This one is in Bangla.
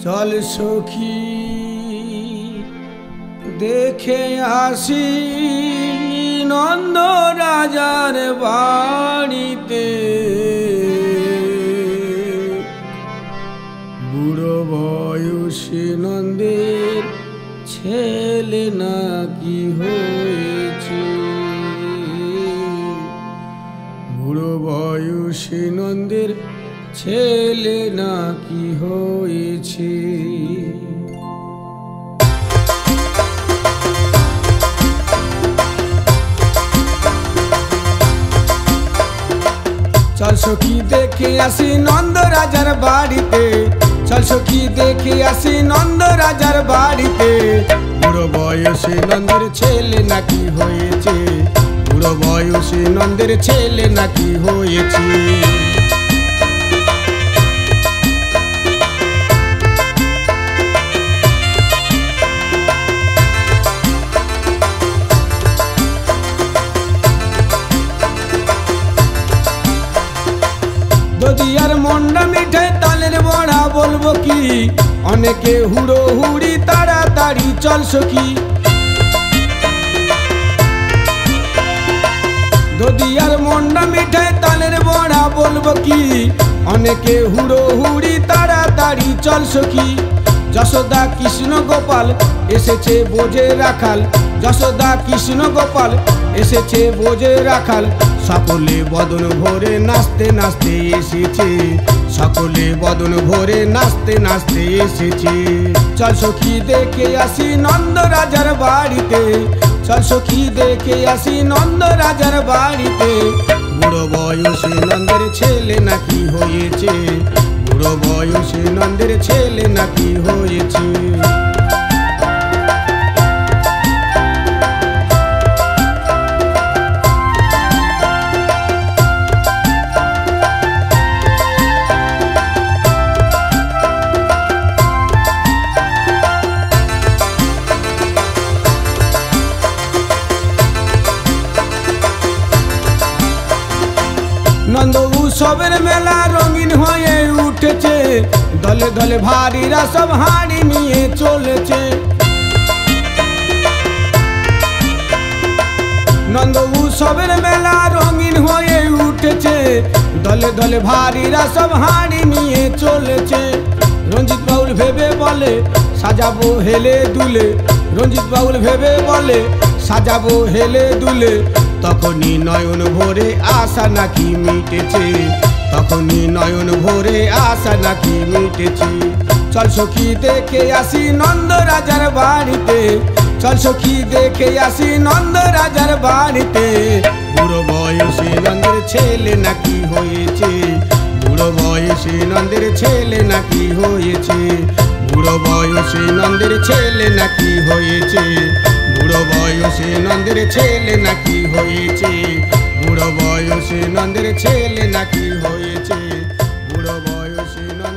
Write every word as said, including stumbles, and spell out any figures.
चल सखी देखे आसी नंद राजार बाड़ीते बुड़ो बयसे नंदेर छेले नाकि होयेछे बुड़ो बयसे नंदेर छेले नाकि होयेछे। चल सखी देखे आसी नंद राजार बाड़ीते चल सखी देखे आसी नंद राजार बाड़ीते बुड़ो बयसे नंदेर छेले नाकि होयेछे बुड़ो बयसे नंदेर छेले नाकि होयेछे। ददियार मंडा मिठे तालेर बड़ा बोलबो की अनेके हुड़ो हुड़ी ताड़ाताड़ी चल सखी ददियार मंडा मिठे तालेर बड़ा बोलबो की अनेके हुड़ो हुड़ी ताड़ाताड़ी चल सखी। যশোদা কৃষ্ণ গোপাল এসেছে বোঝে রাখাল যশোদা কৃষ্ণ গোপাল এসেছে বোঝে রাখাল সকলে বদন ভরে নাচতে নাচতে এসেছে সকলে বদন ভরে নাচতে নাচতে এসেছে। চল সখী দেখে আসি নন্দ রাজার বাড়িতে চল সখী দেখে আসি নন্দ রাজার বাড়িতে বুড়ো বয়সে নন্দের ছেলে নাকি হয়েছে বুড়ো বয়সে নন্দের ছেলে নাকি হয়েছে। नंद उत्सवेर मेला रंगीन हये उठेছে दले दले भारीरा सब हाड़ी निये चलेছে। नंद उत्सवेर मेला रंगीन हये उठेছে दले दले भारीरा सब हाड़ी निये चलेছে। रंजित बाउल भेबे बोले साजाबो हेले दुले रंजित बाउल भेबे बोले साजाबो हेले दुले तखनी नयन भोरे आशा नाकि मिटेছে तखनी नयन भोरे आशा नाकि मिटेছে। चल सखी देखे आसी नंद राजार बाड़ीते चल सखी देखे आसी नंद राजार बाड़ीते बुड़ो बयसे नंदेर छेले नाकि होयेছে बुड़ो बयसे नंदेर छेले नाकि होयेছে बुड़ो बयसे नंदेर छेले नाकि होयेছে बुड़ो बयसे नंदेर छेले नाकि होयेছে बुड़ो बयसे नंदेर छेले नाकि होयेছে बुड़ो बयसे